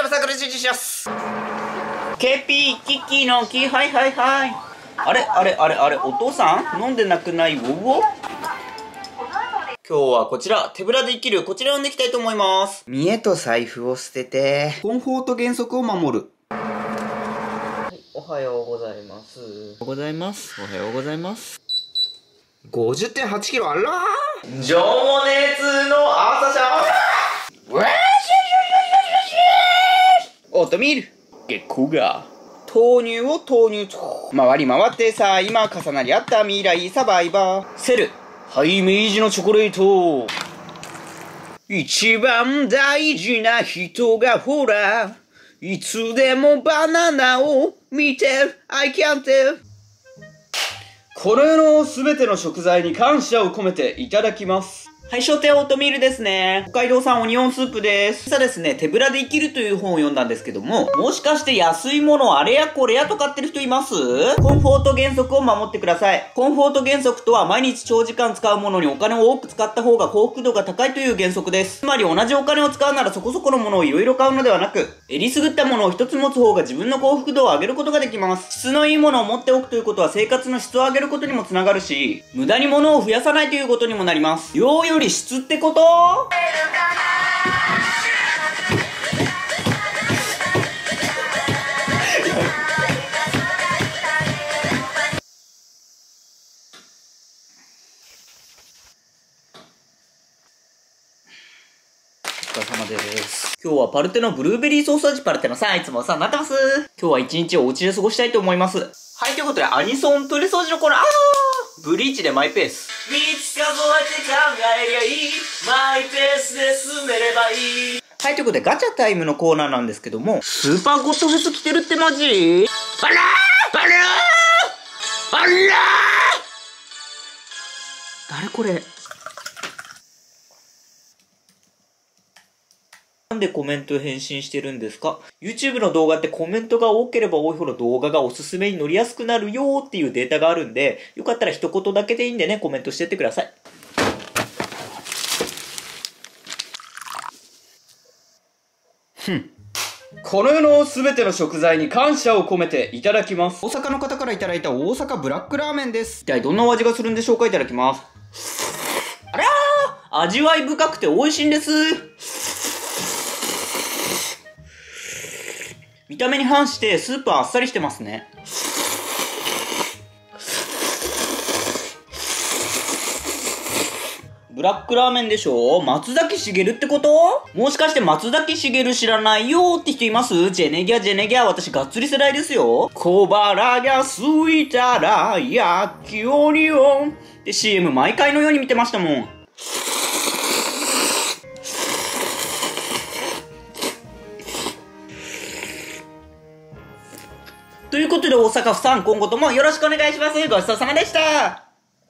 サークル集中します。ケピー、キッキーのキー、はいはいはい。あれ、お父さん飲んでなくない？ウォウォ？今日はこちら、手ぶらで生きる、こちらを読んでいきたいと思います。見栄と財布を捨てて、コンフォート原則を守る。はい、おはようございます。おはようございます。おはようございます。50.8 キロ、あらー情熱の朝シャワーオートミール月光が豆乳を投入と回り回ってさあ今重なり合った未来サバイバーセルハイ明治のチョコレート一番大事な人がほらいつでもバナナを見てる I can't tell この世のすべての食材に感謝を込めていただきます。はい、商店オートミールですね。北海道産オニオンスープです。実はですね、手ぶらで生きるという本を読んだんですけども、もしかして安いものあれやこれやと買ってる人います？コンフォート原則を守ってください。コンフォート原則とは毎日長時間使うものにお金を多く使った方が幸福度が高いという原則です。つまり同じお金を使うならそこそこのものをいろいろ買うのではなく、えりすぐったものを一つ持つ方が自分の幸福度を上げることができます。質のいいものを持っておくということは生活の質を上げることにもつながるし、無駄に物を増やさないということにもなります。量より質ってことお疲れ様です。今日はパルテのブルーベリーソース味パルテのさん、いつもお世話になってます。今日は一日お家で過ごしたいと思います。はい、ということで、アニソントイレ掃除のコーナー、ブリーチでマイペース。3つ数えて考えりゃいい。マイペースで進めればいい。はい、ということで、ガチャタイムのコーナーなんですけども、スーパーゴッドフェス来てるってマジ？あら誰これ？なんでコメント返信してるんですか？ YouTube の動画ってコメントが多ければ多いほど動画がおすすめに乗りやすくなるよーっていうデータがあるんで、よかったら一言だけでいいんでね、コメントしてってください。この世のすべての食材に感謝を込めていただきます。大阪の方からいただいた大阪ブラックラーメンです。一体どんなお味がするんでしょうか？いただきます。あらー味わい深くて美味しいんです。見た目に反してスープはあっさりしてますね。ブラックラーメンでしょ？松崎しげるってこと？もしかして松崎しげる知らないよって人います？ジェネギャジェネギャ私がっつり世代ですよ。小腹が空いたら焼きオニオンって CM 毎回のように見てましたもん。ということで大阪府さん今後ともよろしくお願いします。ごちそうさまでした。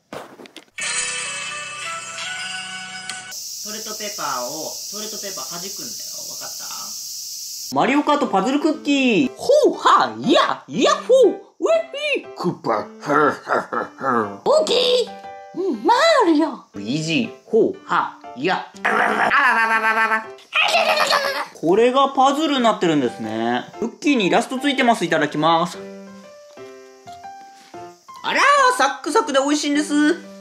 トイレットペーパー弾くんだよ。わかった？マリオカートパズルクッキー。ほうはややっほーウェイクッパオーケーマリオルイージほうはやこれがパズルになってるんですね。クッキーにイラストついてます。いただきます。あらーサックサクで美味しいんです。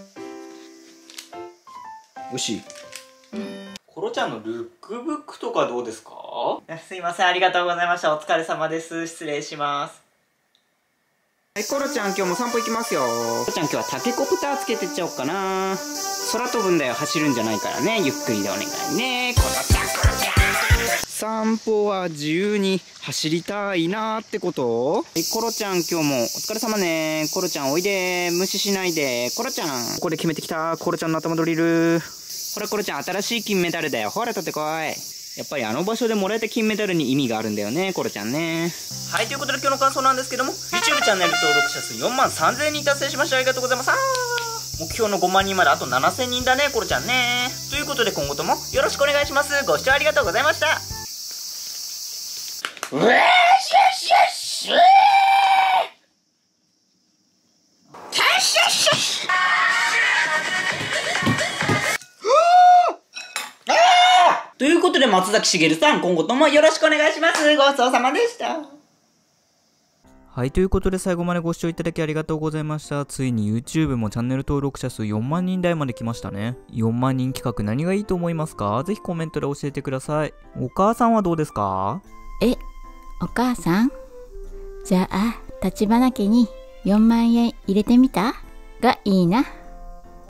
美味しい。コロちゃんのルックブックとかどうですか？すいません、ありがとうございました。お疲れ様です。失礼します。はい、コロちゃん今日も散歩行きますよ。コロちゃん今日はタケコプターつけてっちゃおうかな。空飛ぶんだよ、走るんじゃないからね。ゆっくりでお願いね。コロちゃん散歩は自由に走りたいなーってこと？はい、コロちゃん今日もお疲れ様ね。コロちゃんおいで。無視しないで。コロちゃん。ここで決めてきた。コロちゃんの頭ドリル。ほら、コロちゃん新しい金メダルだよ。ほら、取ってこい。やっぱりあの場所でもらえた金メダルに意味があるんだよね、コロちゃんね。はい、ということで今日の感想なんですけども、YouTube チャンネル登録者数43,000人達成しました。ありがとうございます。目標の5万人まであと7000人だね、コロちゃんね。ということで今後ともよろしくお願いします。ご視聴ありがとうございました。ということでま松崎しげるさん、今後ともよろしくお願いします。ごちそうさまでした。 はい、ということで最後までご視聴いただきありがとうございました。ついに YouTube もチャンネル登録者数4万人台まで来ましたね。4万人企画何がいいと思いますか？ぜひコメントで教えてください。お母さんはどうですか？ お母さん？じゃあ、立花家に4万円入れてみた？がいいな。